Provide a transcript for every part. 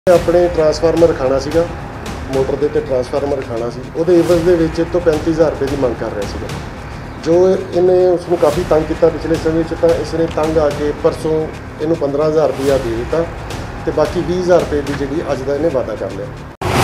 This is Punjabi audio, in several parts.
ਆਪਣੇ ਟਰਾਂਸਫਾਰਮਰ ਰਖਾਣਾ ਸੀਗਾ, ਮੋਟਰ ਦੇ ਉੱਤੇ ਟਰਾਂਸਫਾਰਮਰ ਰਖਾਣਾ ਸੀ। ਉਹਦੇ ਇਵਜ਼ ਦੇ ਵਿੱਚ ਤੋਂ 35,000 ਰੁਪਏ ਦੀ ਮੰਗ ਕਰ ਰਿਹਾ ਸੀਗਾ। ਜੋ ਇਹਨੇ ਉਸ ਨੂੰ ਕਾਫੀ ਤੰਗ ਕੀਤਾ ਪਿਛਲੇ ਸਮੇਂ 'ਚ, ਤਾਂ ਇਸ ਨੇ ਤੰਗ ਆ ਕੇ ਪਰਸੋਂ ਇਹਨੂੰ 15,000 ਰੁਪਇਆ ਦੇ ਦਿੱਤਾ ਅਤੇ ਬਾਕੀ 20,000 ਰੁਪਏ ਦੀ ਜਿਹੜੀ ਅੱਜ ਦਾ ਇਹਨੇ ਵਾਅਦਾ ਕਰ ਲਿਆ।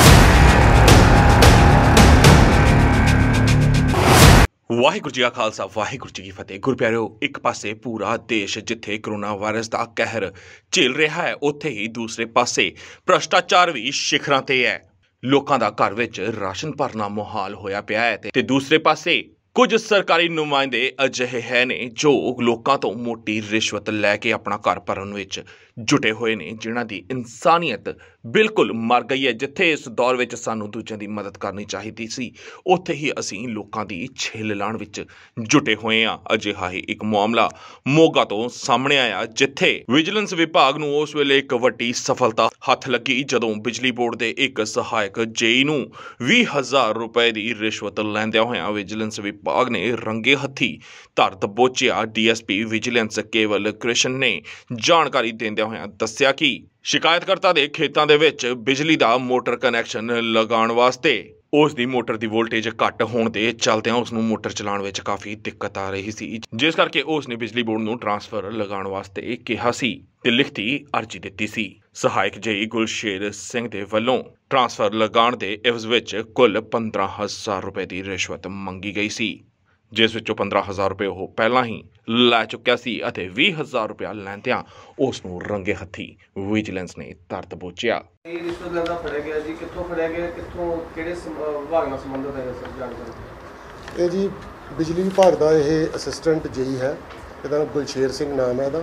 ਵਾਹਿਗੁਰੂ ਜੀ ਕਾ ਖਾਲਸਾ, ਵਾਹਿਗੁਰੂ ਜੀ ਕੀ ਫਤਿਹ। ਗੁਰਪਿਆਰਿਓ, ਇੱਕ ਪਾਸੇ ਪੂਰਾ ਦੇਸ਼ ਜਿੱਥੇ ਕਰੋਨਾ ਵਾਇਰਸ ਦਾ ਕਹਿਰ ਝੇਲ ਰਿਹਾ ਹੈ, ਉੱਥੇ ਹੀ ਦੂਸਰੇ ਪਾਸੇ ਭ੍ਰਸ਼ਟਾਚਾਰ ਵੀ ਸਿਖਰਾਂ ਤੇ ਹੈ। ਲੋਕਾਂ ਦਾ ਘਰ ਵਿੱਚ ਰਾਸ਼ਨ ਭਰਨਾ ਮੁਹਾਲ ਹੋਇਆ ਪਿਆ ਹੈ ਤੇ ਦੂਸਰੇ ਪਾਸੇ ਕੁਝ ਸਰਕਾਰੀ ਨੁਮਾਇੰਦੇ ਅਜਿਹੇ ਹੈ ਨੇ ਜੋ ਲੋਕਾਂ ਤੋਂ ਮੋਟੀ ਰਿਸ਼ਵਤ ਲੈ ਕੇ ਆਪਣਾ ਘਰ ਭਰਨ ਵਿੱਚ ਜੁਟੇ ਹੋਏ ਨੇ, ਜਿਨ੍ਹਾਂ ਦੀ ਇਨਸਾਨੀਅਤ ਬਿਲਕੁਲ ਮਰ ਗਈ ਹੈ। ਜਿੱਥੇ ਇਸ ਦੌਰ ਵਿੱਚ ਸਾਨੂੰ ਦੂਜਿਆਂ ਦੀ ਮਦਦ ਕਰਨੀ ਚਾਹੀਦੀ ਸੀ, ਉੱਥੇ ਹੀ ਅਸੀਂ ਲੋਕਾਂ ਦੀ ਛਿੱਲ ਲਾਉਣ ਵਿੱਚ ਜੁਟੇ ਹੋਏ ਹਾਂ। ਅਜਿਹਾ ਹੀ ਇੱਕ ਮਾਮਲਾ ਮੋਗਾ ਤੋਂ ਸਾਹਮਣੇ ਆਇਆ, ਜਿੱਥੇ ਵਿਜੀਲੈਂਸ ਵਿਭਾਗ ਨੂੰ ਉਸ ਵੇਲੇ ਇੱਕ ਵੱਡੀ ਸਫਲਤਾ ਹੱਥ ਲੱਗੀ ਜਦੋਂ ਬਿਜਲੀ ਬੋਰਡ ਦੇ ਇੱਕ ਸਹਾਇਕ ਜੇਈ ਨੂੰ 20,000 ਰੁਪਏ ਦੀ ਰਿਸ਼ਵਤ ਲੈਂਦਿਆਂ ਹੋਇਆਂ ਵਿਜੀਲੈਂਸ ਵਿਭਾਗ ਨੇ ਰੰਗੇ ਹੱਥੀ ਧਰ ਦਬੋਚਿਆ। ਡੀਐਸਪੀ ਵਿਜੀਲੈਂਸ ਕੇਵਲ ਕ੍ਰਿਸ਼ਨ ਨੇ ਜਾਣਕਾਰੀ ਦਿੰਦਿਆਂ ਹੋਇਆਂ ਦੱਸਿਆ ਕਿ ਸ਼ਿਕਾਇਤਕਰਤਾ ਦੇ ਖੇਤਾਂ ਦੇ ਵਿੱਚ ਬਿਜਲੀ ਦਾ ਮੋਟਰ ਕਨੈਕਸ਼ਨ ਲਗਾਉਣ ਵਾਸਤੇ ਉਸ ਦੀ ਮੋਟਰ ਦੀ ਵੋਲਟੇਜ ਘੱਟ ਹੋਣ ਦੇ ਚਲਦਿਆਂ ਉਸ ਨੂੰ ਮੋਟਰ ਚਲਾਉਣ ਵਿੱਚ ਕਾਫੀ ਦਿੱਕਤ ਆ ਰਹੀ ਸੀ, ਜਿਸ ਕਰਕੇ ਉਸ ਨੇ ਬਿਜਲੀ ਬੋਰਡ ਨੂੰ ਟਰਾਂਸਫਰ ਲਗਾਉਣ ਵਾਸਤੇ ਕਿਹਾ ਸੀ ਤੇ ਲਿਖਤੀ ਅਰਜ਼ੀ ਦਿੱਤੀ ਸੀ। ਸਹਾਇਕ ਜੇਈ ਗੁਲਸ਼ੇਰ ਸਿੰਘ ਦੇ ਵੱਲੋਂ ਟਰਾਂਸਫਰ ਲਗਾਉਣ ਦੇ ਇਵਜ਼ ਵਿੱਚ ਕੁੱਲ 15,000 ਰੁਪਏ ਦੀ ਰਿਸ਼ਵਤ ਮੰਗੀ ਗਈ ਸੀ, ਜਿਸ ਵਿੱਚੋਂ 15,000 ਰੁਪਏ ਉਹ ਪਹਿਲਾਂ ਹੀ ਲੈ ਚੁੱਕਿਆ ਸੀ ਅਤੇ 20,000 ਰੁਪਇਆ ਲੈਂਦਿਆਂ ਉਸ ਨੂੰ ਰੰਗੇ ਹੱਥੀ ਵਿਜੀਲੈਂਸ ਨੇ ਧਰ ਦਬੋਚਿਆ। ਇਹ ਰਿਸ਼ਵਤ ਲੈਂਦਾ ਫੜਿਆ ਗਿਆ ਜੀ, ਕਿੱਥੋਂ ਫੜਿਆ ਗਿਆ, ਕਿੱਥੋਂ, ਕਿਹੜੇ ਵਿਭਾਗ ਨਾਲ ਸੰਬੰਧਿਤ ਹੈ ਸਰ ਜਾਣਕਾਰੀ? ਇਹ ਜੀ ਬਿਜਲੀ ਵਿਭਾਗ ਦਾ ਇਹ ਅਸਿਸਟੈਂਟ ਜੇਈ ਹੈ, ਇਹਦਾ ਨਾਮ ਗੁਲਸ਼ੇਰ ਸਿੰਘ ਨਾਮ ਹੈ ਇਹਦਾ।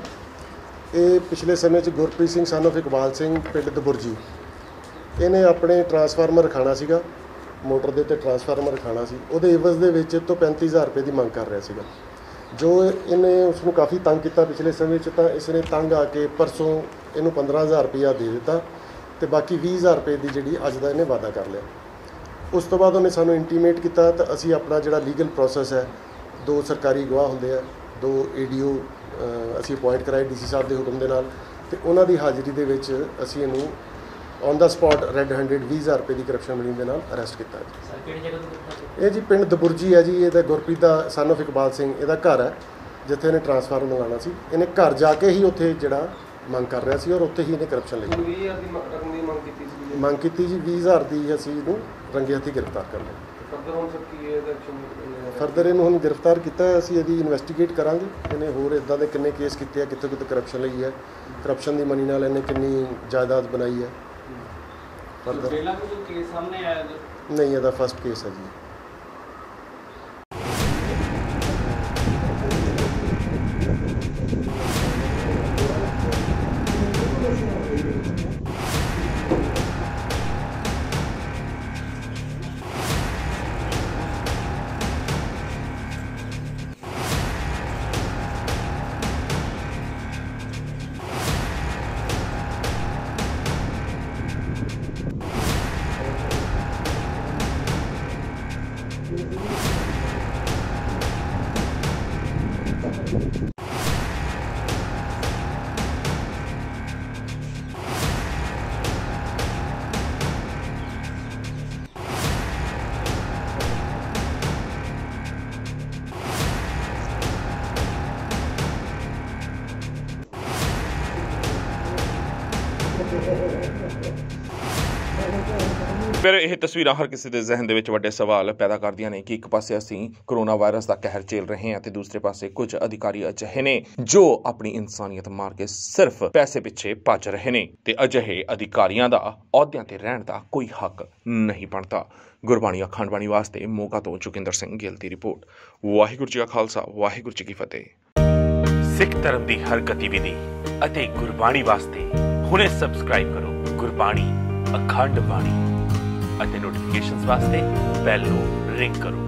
ਇਹ ਪਿਛਲੇ ਸਮੇਂ 'ਚ ਗੁਰਪ੍ਰੀਤ ਸਿੰਘ ਸਨ ਆਫ ਇਕਬਾਲ ਸਿੰਘ ਪਿੰਡ ਦਬੁਰਜੀ, ਇਹਨੇ ਆਪਣੇ ਟਰਾਂਸਫਾਰਮਰ ਰਖਾਣਾ ਸੀਗਾ, ਮੋਟਰ ਦੇ ਉੱਤੇ ਟਰਾਂਸਫਾਰਮਰ ਰਖਾਣਾ ਸੀ। ਉਹਦੇ ਇਵਜ਼ ਦੇ ਵਿੱਚ ਤੋਂ 35,000 ਰੁਪਏ ਦੀ ਮੰਗ ਕਰ ਰਿਹਾ ਸੀਗਾ। ਜੋ ਇਹਨੇ ਉਸ ਨੂੰ ਕਾਫੀ ਤੰਗ ਕੀਤਾ ਪਿਛਲੇ ਸਮੇਂ 'ਚ, ਤਾਂ ਇਸ ਨੇ ਤੰਗ ਆ ਕੇ ਪਰਸੋਂ ਇਹਨੂੰ 15,000 ਰੁਪਇਆ ਦੇ ਦਿੱਤਾ ਅਤੇ ਬਾਕੀ 20,000 ਰੁਪਏ ਦੀ ਜਿਹੜੀ ਅੱਜ ਦਾ ਇਹਨੇ ਵਾਅਦਾ ਕਰ ਲਿਆ। ਉਸ ਤੋਂ ਬਾਅਦ ਉਹਨੇ ਸਾਨੂੰ ਇੰਟੀਮੇਟ ਕੀਤਾ ਤਾਂ ਅਸੀਂ ਆਪਣਾ ਜਿਹੜਾ ਲੀਗਲ ਪ੍ਰੋਸੈਸ ਹੈ, 2 ਸਰਕਾਰੀ ਗਵਾਹ ਹੁੰਦੇ ਆ, 2 ADO ਅਸੀਂ ਅਪੁਆਇੰਟ ਕਰਾਏ DC ਸਾਹਿਬ ਦੇ ਹੁਕਮ ਦੇ ਨਾਲ, ਅਤੇ ਉਹਨਾਂ ਦੀ ਹਾਜ਼ਰੀ ਦੇ ਵਿੱਚ ਅਸੀਂ ਇਹਨੂੰ on the spot red handed 20,000 ਰੁਪਏ ਦੀ ਕਰਪਸ਼ਨ ਮਨੀ ਦੇ ਨਾਲ ਅਰੈਸਟ ਕੀਤਾ ਜੀ। ਇਹ ਜੀ ਪਿੰਡ ਦਬੁਰਜੀ ਹੈ ਜੀ, ਇਹਦਾ ਗੁਰਪ੍ਰੀਤ ਦਾ ਸਨ ਆਫ ਇਕਬਾਲ ਸਿੰਘ ਇਹਦਾ ਘਰ ਹੈ, ਜਿੱਥੇ ਇਹਨੇ ਟਰਾਂਸਫਾਰਮਰ ਮੰਗਾਉਣਾ ਸੀ। ਇਹਨੇ ਘਰ ਜਾ ਕੇ ਹੀ ਉੱਥੇ ਜਿਹੜਾ ਮੰਗ ਕਰ ਰਿਹਾ ਸੀ ਔਰ ਉੱਥੇ ਹੀ ਇਹਨੇ ਕਰਪਸ਼ਨ ਲਈ ਮੰਗ ਕੀਤੀ ਜੀ। 20,000 ਦੀ ਅਸੀਂ ਇਹਨੂੰ ਰੰਗੇ ਹੱਥੀਂ ਗ੍ਰਿਫਤਾਰ ਕਰ ਲਿਆ। ਫਰਦਰ ਇਹਨੂੰ ਹੁਣ ਗ੍ਰਿਫਤਾਰ ਕੀਤਾ ਹੈ, ਅਸੀਂ ਇਹਦੀ ਇਨਵੈਸਟੀਗੇਟ ਕਰਾਂਗੇ। ਇਹਨੇ ਹੋਰ ਇੱਦਾਂ ਦੇ ਕਿੰਨੇ ਕੇਸ ਕੀਤੇ ਆ, ਕਿੱਥੇ ਕਿੱਥੇ ਕਰਪਸ਼ਨ ਲਈ ਹੈ, ਕਰਪਸ਼ਨ ਦੀ ਮਨੀ ਨਾਲ ਇਹਨੇ ਕਿੰਨੀ ਜਾਇਦਾਦ ਬਣਾਈ ਹੈ। ਨਹੀਂ, ਇਹਦਾ ਫਸਟ ਕੇਸ ਹੈ ਜੀ। ਫਿਰ ਇਹ ਤਸਵੀਰਾਂ ਹਰ ਕਿਸੇ ਦੇ ਜ਼ਿਹਨ ਦੇ ਵਿੱਚ ਵੱਡੇ ਸਵਾਲ ਪੈਦਾ ਕਰਦੀਆਂ ਨੇ ਕਿ ਇੱਕ ਪਾਸੇ ਅਸੀਂ ਕਰੋਨਾ ਵਾਇਰਸ ਦਾ ਕਹਿਰ ਝੇਲ ਰਹੇ ਹਾਂ ਤੇ ਦੂਸਰੇ ਪਾਸੇ ਕੁਝ ਅਧਿਕਾਰੀ ਅਜਿਹੇ ਨੇ ਜੋ ਆਪਣੀ ਇਨਸਾਨੀਅਤ ਮਾਰ ਕੇ ਸਿਰਫ ਪੈਸੇ ਪਿੱਛੇ ਭੱਜ ਰਹੇ ਨੇ ਤੇ ਅਜਿਹੇ ਅਧਿਕਾਰੀਆਂ ਦਾ ਅਹੁਦਿਆਂ ਤੇ ਰਹਿਣ ਦਾ ਕੋਈ ਹੱਕ ਨਹੀਂ ਬਣਦਾ। ਗੁਰਬਾਣੀ ਅਖੰਡ ਬਾਣੀ ਵਾਸਤੇ ਮੋਗਾ ਤੋਂ ਜੋਗਿੰਦਰ ਸਿੰਘ ਗਿੱਲ ਦੀ ਰਿਪੋਰਟ। ਵਾਹਿਗੁਰੂ ਜੀ ਕਾ ਖਾਲਸਾ, ਵਾਹਿਗੁਰੂ ਜੀ ਕੀ ਫਤਿਹ। ਸਿੱਖ ਧਰਮ ਦੀ ਹਰ ਗਤੀਵਿਧੀ ਅਤੇ ਗੁਰਬਾਣੀ ਵਾਸਤੇ ਹੁਣੇ ਸਬਸਕ੍ਰਾਈਬ ਕਰੋ ਗੁਰਬਾਣੀ ਅਖੰਡ ਬਾਣੀ ਅਤੇ ਨੋਟੀਫਿਕੇਸ਼ਨਸ ਵਾਸਤੇ ਬੈਲ ਨੂੰ ਰਿੰਗ ਕਰੋ।